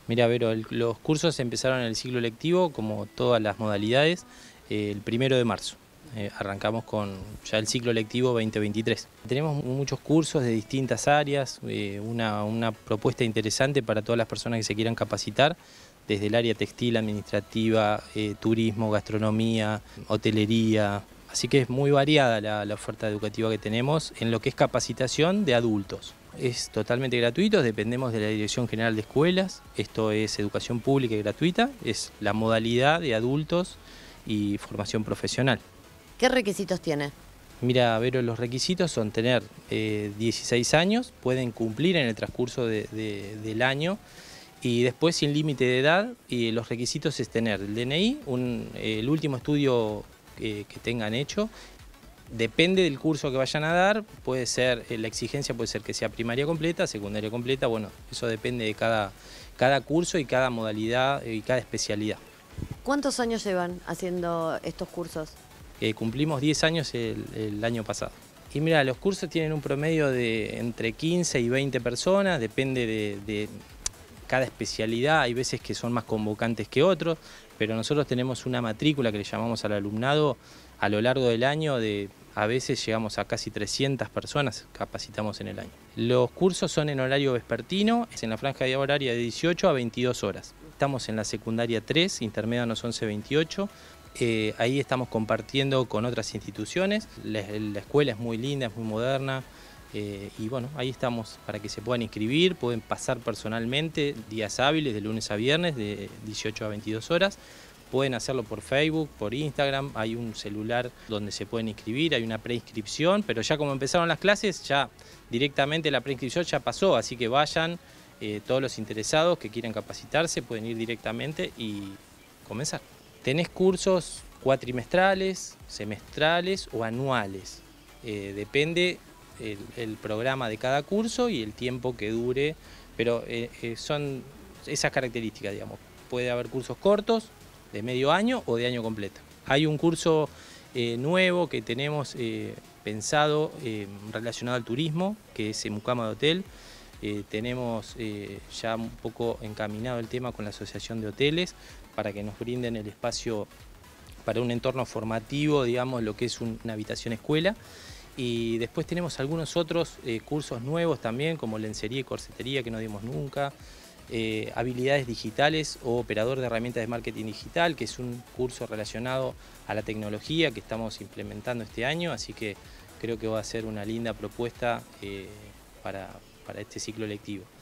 Mira, Vero, los cursos empezaron en el ciclo lectivo, como todas las modalidades, el 1 de marzo. Arrancamos con ya el ciclo lectivo 2023. Tenemos muchos cursos de distintas áreas, una propuesta interesante para todas las personas que se quieran capacitar, desde el área textil, administrativa, turismo, gastronomía, hotelería. Así que es muy variada la oferta educativa que tenemos en lo que es capacitación de adultos. Es totalmente gratuito, dependemos de la Dirección General de Escuelas, esto es educación pública y gratuita, es la modalidad de adultos y formación profesional. ¿Qué requisitos tiene? Mira, Vero, los requisitos son tener 16 años, pueden cumplir en el transcurso del año y después sin límite de edad, y los requisitos es tener el DNI, el último estudio que tengan hecho. Depende del curso que vayan a dar, puede ser, la exigencia puede ser que sea primaria completa, secundaria completa, bueno, eso depende de cada curso y cada modalidad y cada especialidad. ¿Cuántos años llevan haciendo estos cursos? Cumplimos 10 años el año pasado. Y mira, los cursos tienen un promedio de entre 15 y 20 personas, depende de cada especialidad, hay veces que son más convocantes que otros, pero nosotros tenemos una matrícula que le llamamos al alumnado a lo largo del año, a veces llegamos a casi 300 personas capacitamos en el año. Los cursos son en horario vespertino, es en la franja de horaria de 18 a 22 horas. Estamos en la secundaria 3, intermedia nos 11-28. Ahí estamos compartiendo con otras instituciones, la escuela es muy linda, es muy moderna. Y bueno, ahí estamos para que se puedan inscribir, pueden pasar personalmente días hábiles de lunes a viernes de 18 a 22 horas, pueden hacerlo por Facebook, por Instagram, hay un celular donde se pueden inscribir, hay una preinscripción, pero ya como empezaron las clases, ya directamente la preinscripción ya pasó, así que vayan, todos los interesados que quieran capacitarse pueden ir directamente y comenzar. Tenés cursos cuatrimestrales, semestrales o anuales, depende el programa de cada curso y el tiempo que dure, pero son esas características, digamos. Puede haber cursos cortos, de medio año o de año completo. Hay un curso nuevo que tenemos pensado relacionado al turismo, que es Mucama de Hotel. Tenemos ya un poco encaminado el tema con la Asociación de Hoteles para que nos brinden el espacio para un entorno formativo, digamos, lo que es una habitación escuela. Y después tenemos algunos otros cursos nuevos también, como lencería y corsetería, que no dimos nunca, habilidades digitales o operador de herramientas de marketing digital, que es un curso relacionado a la tecnología que estamos implementando este año, así que creo que va a ser una linda propuesta para este ciclo lectivo.